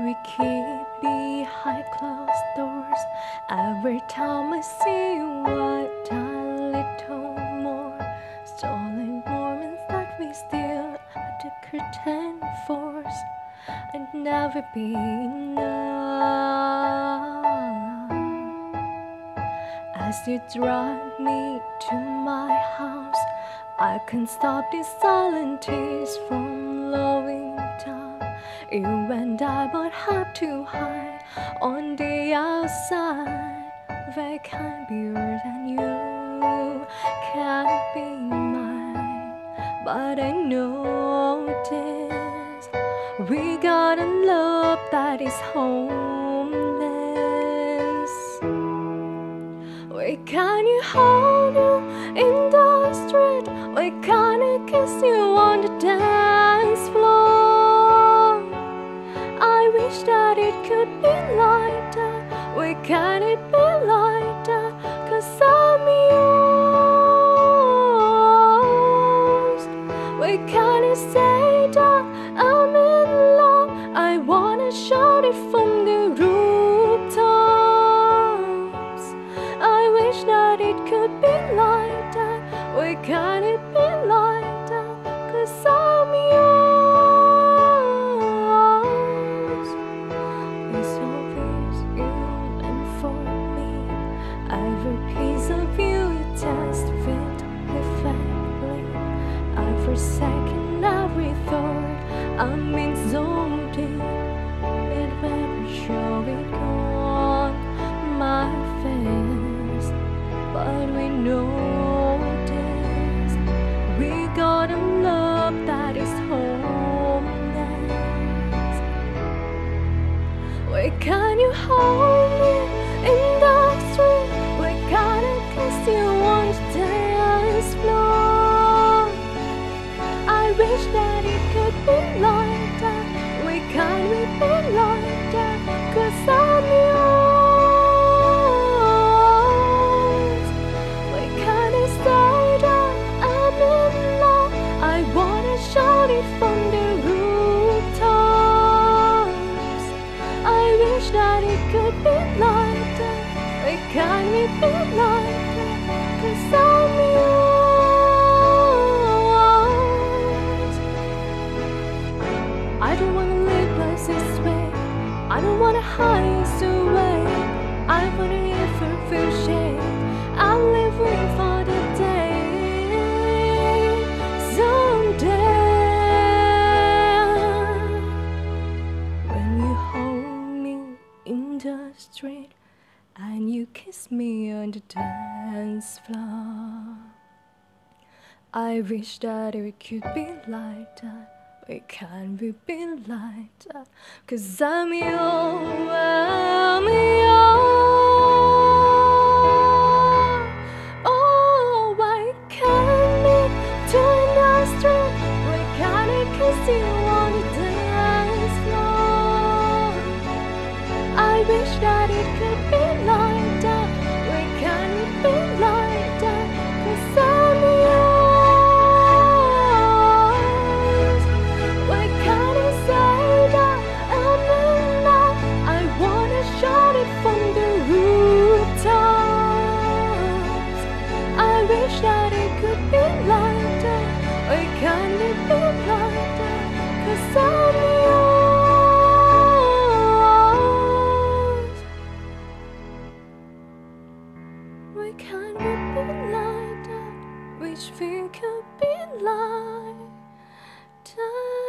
we keep behind closed doors. Every time I see what a little more stolen moments that we steal at the curtain force, and never be enough. As you drive me to my house, I can't stop these silent tears from flowing down. You and I both have to hide on the outside. They can't be yours and you can't be mine. But I know this, we got a love that is homeless. Why can't you hold you in the street? Why can't I kiss you on the dance floor? I wish that it could be like that. Why can't it be like that? 'Cause I'm yours. Why can't I say that I'm in love? I wanna shout it from the rooftops. I wish that it could be like that. Why can't it be like that? 'Cause I'm yours. It's always you and for me. Every piece of you test fit perfectly. Every second, every thought, I'm in so deep. It never show it on my face, but we know this, we got a love that is homeless. Why can't you hold me in the street? Why can't I kiss you on the dance floor? I wish that it could be like that. Why can't we be like that? 'Cause I'm yours. Why can't I say that I'm in love? I wanna shout it from the rooftops. I wish that it could be like that. Why can't we be like that? 'Cause I'm yours. I don't wanna live life this way. I don't wanna hide away. I wanna never feel shame. I'm living for the day someday when you hold me in the street and you kiss me on the dance floor. I wish that it could be like that. Why can't we be like that? 'Cause I'm yours, I'm yours. Oh, why can't we turn the street? Why can't I kiss you on the dance floor? I wish that it could be like that. Why can't it be like that? 'Cause I'm yours. Why can't I say that I'm in love? I wanna shout it from the rooftops. I wish that it could be like that. Why can't it be like that? 'Cause I'm yours. Why can't we be like that? Wish we could be like that.